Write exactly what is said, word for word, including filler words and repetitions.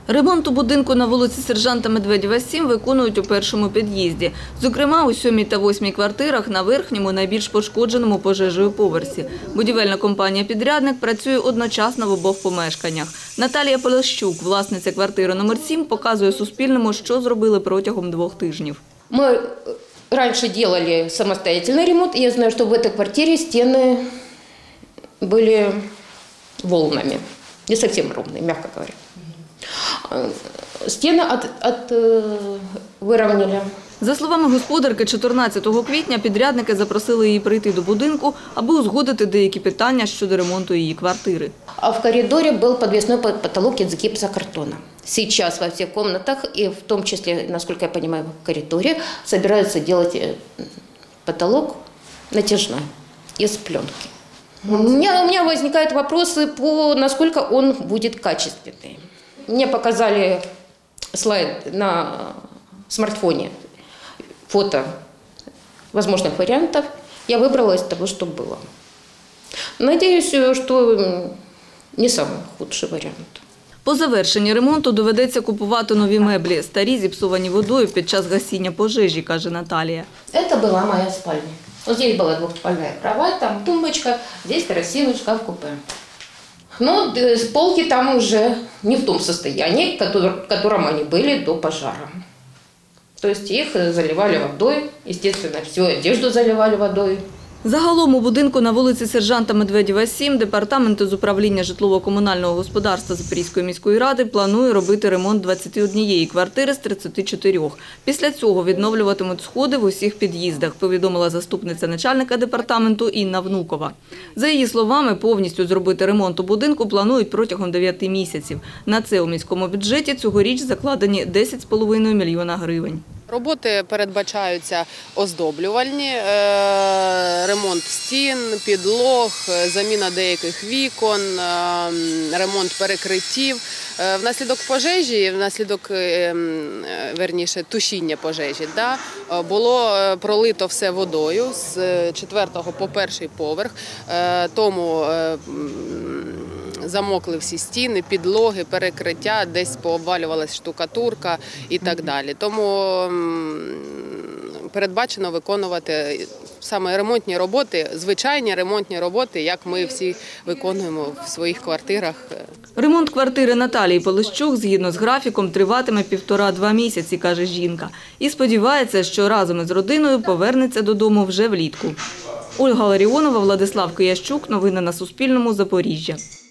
Ремонт у будинку на вулиці Сержанта Медведєва, сім виконують у першому під'їзді. Зокрема, у сьомій та восьмій квартирах на верхньому, найбільш пошкодженому пожежею поверсі. Будівельна компанія-підрядник працює одночасно в обох помешканнях. Наталія Полощук, власниця квартири номер сім, показує Суспільному, що зробили протягом двох тижнів. Ми раніше робили самостоятельний ремонт, і я знаю, що в цій квартирі стіни були волнами, не зовсім ровні, м'яко говоря. Стіни от, от, вирівняли. За словами господарки, чотирнадцятого квітня підрядники запросили її прийти до будинку, аби узгодити деякі питання щодо ремонту її квартири. А в коридорі був підвісний потолок із гіпсокартона. Сейчас во всех комнатах, и в том числе, насколько я понимаю, в коридоре, собираются делать потолок натяжной, из пленки. У меня, у меня возникают вопросы, по, насколько он будет качественный. Мне показали слайд на смартфоне, фото возможных вариантов. Я выбрала из того, что было. Надеюсь, что не самый худший вариант. По завершенні ремонту доведеться купувати нові меблі. Старі зіпсовані водою під час гасіння пожежі, каже Наталія. Це була моя спальня. Ось тут була двоспальна кровать, там тумбочка, тут красивий шкаф-купе. Но полки там уже не в том состоянии, в котором они были до пожара. То есть их заливали водой, естественно, всю одежду заливали водой. Загалом у будинку на вулиці Сержанта Медведєва, сім департамент з управління житлово-комунального господарства Запорізької міської ради планує робити ремонт двадцяти однієї квартири з тридцяти чотирьох. Після цього відновлюватимуть сходи в усіх під'їздах, повідомила заступниця начальника департаменту Інна Внукова. За її словами, повністю зробити ремонт у будинку планують протягом дев'яти місяців. На це у міському бюджеті цьогоріч закладені десять з половиною мільйона гривень. Роботи передбачаються оздоблювальні, ремонт стін, підлог, заміна деяких вікон, ремонт перекриттів. Внаслідок пожежі, внаслідок, верніше, тушіння пожежі, да, було пролито все водою з четвертого по перший поверх, тому замокли всі стіни, підлоги, перекриття, десь пообвалювалася штукатурка і так далі. Тому передбачено виконувати саме ремонтні роботи, звичайні ремонтні роботи, як ми всі виконуємо в своїх квартирах. Ремонт квартири Наталії Полощук, згідно з графіком, триватиме півтора-два місяці, каже жінка. І сподівається, що разом із родиною повернеться додому вже влітку. Ольга Ларіонова, Владислав Киящук. Новини на Суспільному. Запоріжжя.